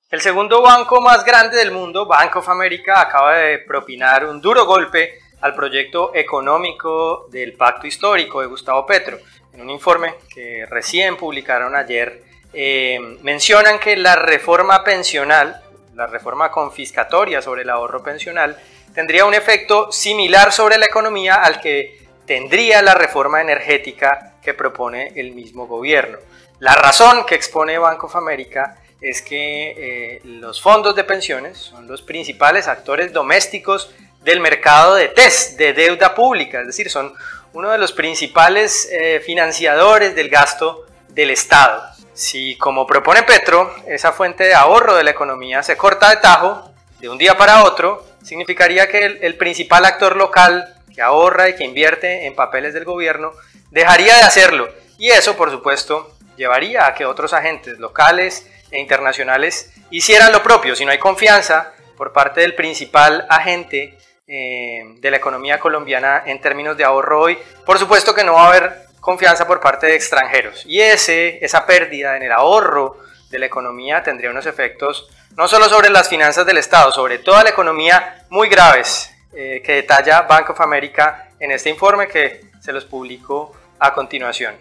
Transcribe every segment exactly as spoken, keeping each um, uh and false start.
El segundo banco más grande del mundo, Bank of America, acaba de propinar un duro golpe al proyecto económico del Pacto Histórico de Gustavo Petro. En un informe que recién publicaron ayer, eh, mencionan que la reforma pensional, la reforma confiscatoria sobre el ahorro pensional, tendría un efecto similar sobre la economía al que tendría la reforma energética que propone el mismo gobierno. La razón que expone Bank of America es que eh, los fondos de pensiones son los principales actores domésticos del mercado de T E S, de deuda pública, es decir, son uno de los principales eh, financiadores del gasto del Estado. Si, como propone Petro, esa fuente de ahorro de la economía se corta de tajo de un día para otro, significaría que el, el principal actor local que ahorra y que invierte en papeles del gobierno dejaría de hacerlo, y eso, por supuesto, llevaría a que otros agentes locales e internacionales hicieran lo propio. Si no hay confianza por parte del principal agente eh, de la economía colombiana en términos de ahorro hoy, por supuesto que no va a haber confianza por parte de extranjeros, y ese, esa pérdida en el ahorro de la economía tendría unos efectos no solo sobre las finanzas del Estado, sobre toda la economía, muy graves, eh, que detalla Bank of America en este informe que se los publico a continuación.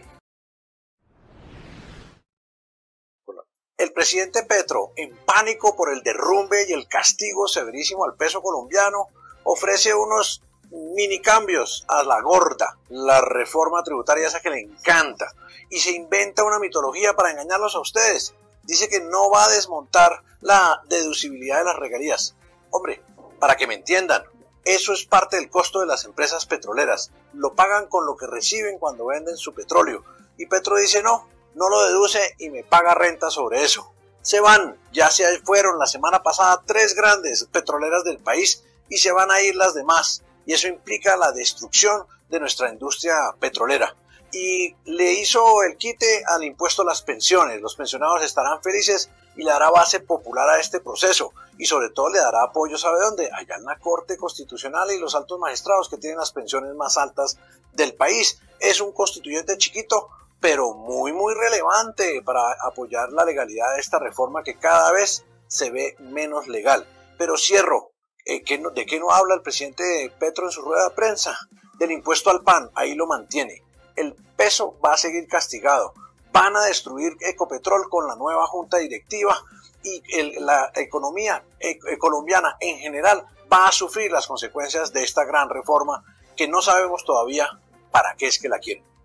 El presidente Petro, en pánico por el derrumbe y el castigo severísimo al peso colombiano, ofrece unos mini cambios a la gorda, la reforma tributaria esa que le encanta, y se inventa una mitología para engañarlos a ustedes. Dice que no va a desmontar la deducibilidad de las regalías. Hombre, para que me entiendan, eso es parte del costo de las empresas petroleras. Lo pagan con lo que reciben cuando venden su petróleo. Y Petro dice no, no lo deduce y me paga renta sobre eso. Se van, ya se fueron la semana pasada tres grandes petroleras del país y se van a ir las demás. Y eso implica la destrucción de nuestra industria petrolera. Y le hizo el quite al impuesto a las pensiones. Los pensionados estarán felices y le dará base popular a este proceso. Y sobre todo le dará apoyo, ¿sabe dónde? Allá en la Corte Constitucional y los altos magistrados que tienen las pensiones más altas del país. Es un constituyente chiquito, pero muy muy relevante para apoyar la legalidad de esta reforma que cada vez se ve menos legal. Pero cierro, eh, ¿qué no, ¿de qué no habla el presidente Petro en su rueda de prensa? Del impuesto al pan, ahí lo mantiene. El peso va a seguir castigado, van a destruir Ecopetrol con la nueva junta directiva y el, la economía e, colombiana en general va a sufrir las consecuencias de esta gran reforma que no sabemos todavía para qué es que la quieren.